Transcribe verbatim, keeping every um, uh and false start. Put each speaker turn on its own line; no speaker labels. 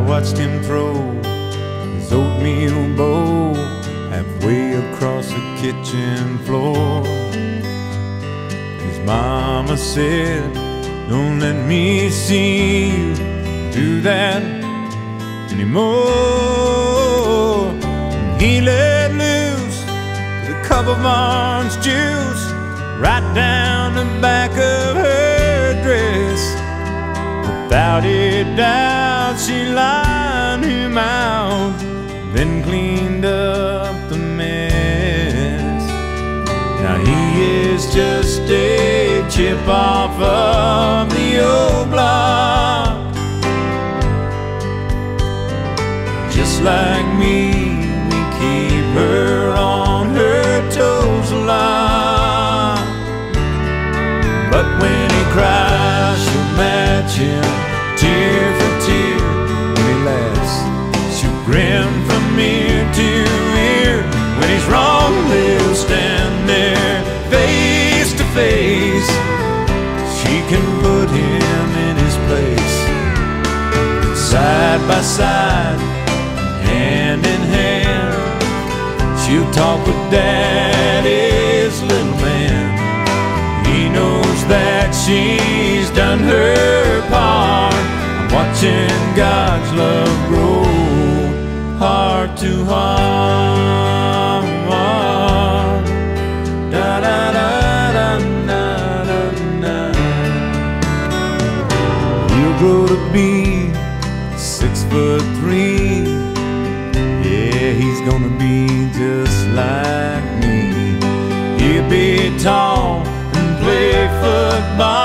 watched him throw his oatmeal bowl halfway across the kitchen floor. His mama said, don't let me see you do that anymore. And he let loose the cup of orange juice right down the back of her dress. Without a doubt she lined him out, then cleaned up the mess. Now he is just a chip off of the old block. Just like me, we keep her on her toes a lot. But when he cries, she'll match him tear for tear. When he laughs, she'll grin from ear to ear. When he's wrong, they'll stand there face to face. She can put him in his place. Side by side, hand in hand, she'll talk with Daddy's little man. He knows that she's done her part. I'm watching God's love grow heart to heart. Da da da da da da da. He'll grow to be six foot three. Yeah, he's gonna be just like me. He'll be tall and play football.